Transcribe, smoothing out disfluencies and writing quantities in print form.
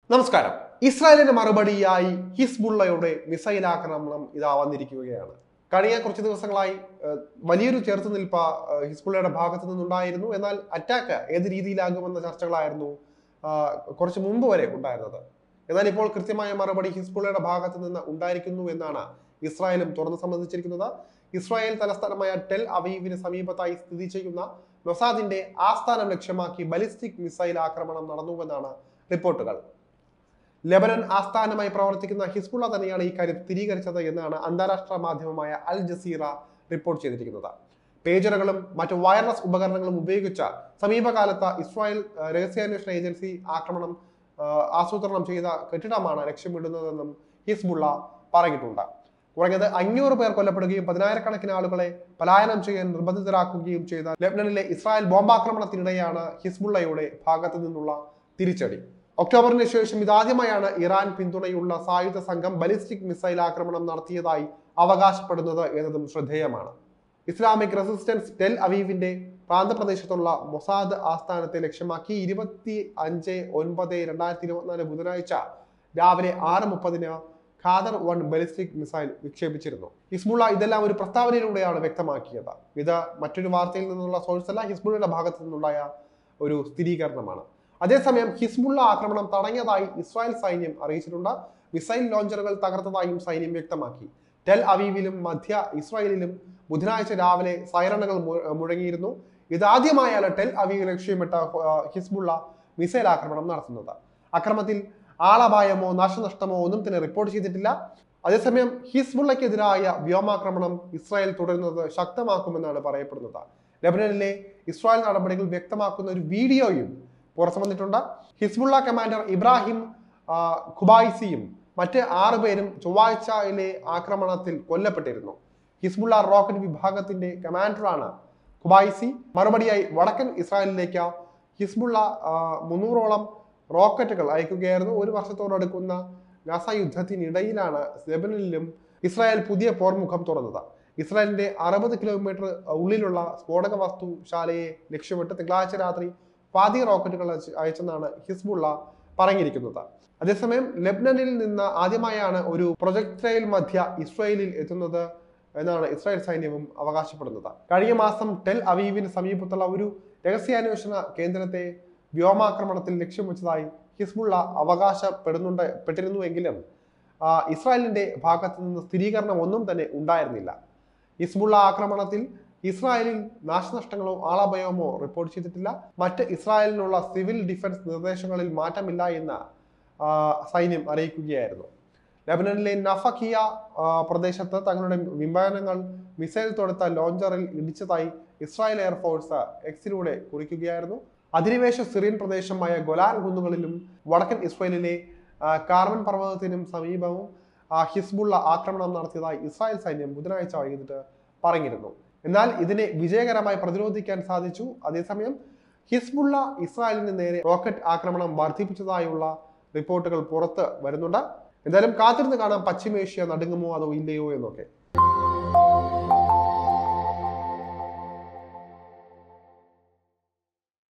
നമസ്കാരം. ഇസ്രായേലിന് മറുപടിയായി ഹിസ്ബുള്ളയുടെ മിസൈൽ ആക്രമണം ഇതാ വന്നിരിക്കുകയാണ്. കഴിഞ്ഞ കുറച്ച് ദിവസങ്ങളായി വലിയൊരു ചെറുത്തുനിൽപ്പ ഹിസ്ബുള്ളയുടെ ഭാഗത്തു നിന്നുണ്ടായിരുന്നു. എന്നാൽ അറ്റാക്ക് ഏത് രീതിയിലാകുമെന്ന ചർച്ചകളായിരുന്നു കുറച്ച് മുമ്പ് വരെ ഉണ്ടായിരുന്നത്. എന്നാൽ ഇപ്പോൾ കൃത്യമായ മറുപടി ഹിസ്ബുള്ളയുടെ ഭാഗത്ത് നിന്ന് ഉണ്ടായിരിക്കുന്നു എന്നാണ് ഇസ്രായേലും തുറന്നു സമ്മതിച്ചിരിക്കുന്നത്. ഇസ്രായേൽ തലസ്ഥാനമായ ടെൽ അവീവിന് സമീപത്തായി സ്ഥിതി ചെയ്യുന്ന മൊസാദിന്റെ ആസ്ഥാനം ലക്ഷ്യമാക്കി ബലിസ്റ്റിക് മിസൈൽ ആക്രമണം നടന്നുവെന്നാണ് റിപ്പോർട്ടുകൾ. ലെബനൻ ആസ്ഥാനമായി പ്രവർത്തിക്കുന്ന ഹിസ്ബുള്ള തന്നെയാണ് ഈ കാര്യം സ്ഥിരീകരിച്ചത് എന്നാണ് അന്താരാഷ്ട്ര മാധ്യമമായ അൽ ജസീറ റിപ്പോർട്ട് ചെയ്തിരിക്കുന്നത്. പേജറുകളും മറ്റു വയർലെസ് ഉപകരണങ്ങളും ഉപയോഗിച്ച സമീപകാലത്ത് ഇസ്രായേൽ രഹസ്യാന്വേഷണ ഏജൻസി ആക്രമണം ആസൂത്രണം ചെയ്ത കെട്ടിടമാണ് ലക്ഷ്യമിടുന്നതെന്നും ഹിസ്ബുള്ള പറഞ്ഞിട്ടുണ്ട്. കുറഞ്ഞത് 500 പേർ കൊല്ലപ്പെടുകയും 10,000-കണക്കിന് ആളുകളെ പലായനം ചെയ്യാൻ നിർബന്ധിതരാക്കുകയും ചെയ്ത ലെബനനിലെ ഇസ്രായേൽ ബോംബാക്രമണത്തിനിടെയാണ് ഹിസ്ബുള്ളയുടെ ഭാഗത്തു നിന്നുള്ള തിരിച്ചടി. ഒക്ടോബറിന് ശേഷം ഇതാദ്യമായാണ് ഇറാൻ പിന്തുണയുള്ള സായുധ സംഘം ബലിസ്റ്റിക് മിസൈൽ ആക്രമണം നടത്തിയതായി അവകാശപ്പെടുന്നത് എന്നതും ശ്രദ്ധേയമാണ്. ഇസ്ലാമിക് റെസിസ്റ്റൻസ് ടെൽ അവീവിന്റെ പ്രാന്തപ്രദേശത്തുള്ള മൊസാദ് ആസ്ഥാനത്തെ ലക്ഷ്യമാക്കി 25/9/2024 ബുധനാഴ്ച രാവിലെ 6:30 ഖാദർ 1 ബലിസ്റ്റിക് മിസൈൽ വിക്ഷേപിച്ചിരുന്നു. ഹിസ്ബുള്ള ഇതെല്ലാം ഒരു പ്രസ്താവനയിലൂടെയാണ് വ്യക്തമാക്കിയത്. ഇത് മറ്റൊരു വാർത്തയിൽ നിന്നുള്ള സോഴ്സല്ല, ഹിസ്ബുള്ളയുടെ ഭാഗത്തു നിന്നുണ്ടായ ഒരു സ്ഥിരീകരണമാണ്. അതേസമയം ഹിസ്ബുള്ള ആക്രമണം തടഞ്ഞതായി ഇസ്രായേൽ സൈന്യം അറിയിച്ചിട്ടുണ്ട്. മിസൈൽ ലോഞ്ചറുകൾ തകർത്തതായും സൈന്യം വ്യക്തമാക്കി. ടെൽ അവീവിലും മധ്യ ഇസ്രായേലിലും ബുധനാഴ്ച രാവിലെ സൈറണുകൾ മുഴങ്ങിയിരുന്നു. ഇതാദ്യമായാണ് ടെൽ അവീവ് ലക്ഷ്യമിട്ട ഹിസ്ബുള്ള മിസൈൽ ആക്രമണം നടത്തുന്നത്. അക്രമത്തിൽ ആളപായമോ നാശനഷ്ടമോ ഒന്നും തന്നെ റിപ്പോർട്ട് ചെയ്തിട്ടില്ല. അതേസമയം ഹിസ്ബുള്ളയ്ക്കെതിരായ വ്യോമാക്രമണം ഇസ്രായേൽ തുടരുന്നത് ശക്തമാക്കുമെന്നാണ് പറയപ്പെടുന്നത്. ലെബനനിലെ ഇസ്രായേൽ നടപടികൾ വ്യക്തമാക്കുന്ന ഒരു വീഡിയോയും പുറത്തു വന്നിട്ടുണ്ട്. ഹിസ്ബുള്ള കമാൻഡർ ഇബ്രാഹിം ഖുബൈസിയും മറ്റ് 6 പേരും ചൊവ്വാഴ്ചയിലെ ആക്രമണത്തിൽ കൊല്ലപ്പെട്ടിരുന്നു. ഹിസ്ബുള്ള റോക്കറ്റ് വിഭാഗത്തിന്റെ കമാൻഡറാണ് ഖുബൈസി. മറുപടിയായി വടക്കൻ ഇസ്രായേലിലേക്ക് ഹിസ്ബുള്ള 300ഓളം റോക്കറ്റുകൾ അയക്കുകയായിരുന്നു. 1 വർഷത്തോടടുക്കുന്ന ഗാസ യുദ്ധത്തിനിടയിലാണ് ലെബനനിലും ഇസ്രായേൽ പുതിയ പോർമുഖം തുറന്നത്. ഇസ്രായേലിന്റെ 60 കിലോമീറ്റർ ഉള്ളിലുള്ള സ്ഫോടക വസ്തുശാലയെ ലക്ഷ്യമിട്ട് തിങ്കളാഴ്ച രാത്രി പാതി റോക്കറ്റുകൾ അയച്ചെന്നാണ് ഹിസ്ബുള്ള പറഞ്ഞിരിക്കുന്നത്. അതേസമയം ലെബനനിൽ നിന്ന് ആദ്യമായാണ് ഒരു പ്രൊജക്ടൈൽ മധ്യ ഇസ്രായേലിൽ എത്തുന്നത് എന്നാണ് ഇസ്രായേൽ സൈന്യവും അവകാശപ്പെടുന്നത്. കഴിഞ്ഞ മാസം ടെൽ അവീവിന് സമീപത്തുള്ള ഒരു രഹസ്യാന്വേഷണ കേന്ദ്രത്തെ വ്യോമാക്രമണത്തിൽ ലക്ഷ്യം വെച്ചതായി ഹിസ്ബുള്ള അവകാശപ്പെട്ടിരുന്നുവെങ്കിലും ഇസ്രായേലിന്റെ ഭാഗത്തു നിന്ന് സ്ഥിരീകരണം ഒന്നും തന്നെ ഉണ്ടായിരുന്നില്ല. ഹിസ്ബുള്ള ആക്രമണത്തിൽ ഇസ്രായേലിൽ നാശനഷ്ടങ്ങളോ ആളപായമോ റിപ്പോർട്ട് ചെയ്തിട്ടില്ല. മറ്റ് ഇസ്രായേലിനുള്ള സിവിൽ ഡിഫൻസ് നിർദ്ദേശങ്ങളിൽ മാറ്റമില്ല എന്ന് സൈന്യം അറിയിക്കുകയായിരുന്നു. ലെബനനിലെ നഫഖിയ പ്രദേശത്ത് തങ്ങളുടെ വിമാനങ്ങൾ മിസൈൽ തൊടുത്ത ലോഞ്ചറിൽ ഇടിച്ചതായി ഇസ്രായേൽ എയർഫോഴ്സ് എക്സിലൂടെ കുറിക്കുകയായിരുന്നു. അധിനിവേശ സിറിയൻ പ്രദേശമായ ഗൊലാൻ കുന്നുകളിലും വടക്കൻ ഇസ്രായേലിലെ കാർമൻ പർവ്വതത്തിനും സമീപവും ഹിസ്ബുള്ള ആക്രമണം നടത്തിയതായി ഇസ്രായേൽ സൈന്യം ബുധനാഴ്ച വൈകിട്ട് പറഞ്ഞിരുന്നു. എന്നാൽ ഇതിനെ വിജയകരമായി പ്രതിരോധിക്കാൻ സാധിച്ചു. അതേസമയം ഹിസ്ബുള്ള ഇസ്രായേലിന് നേരെ റോക്കറ്റ് ആക്രമണം വർദ്ധിപ്പിച്ചതായുള്ള റിപ്പോർട്ടുകൾ പുറത്ത് വരുന്നുണ്ട്. എന്തായാലും കാത്തിരുന്ന് കാണാം പശ്ചിമേഷ്യ നടുങ്ങുമോ അതോ ഇല്ലയോ എന്നൊക്കെ.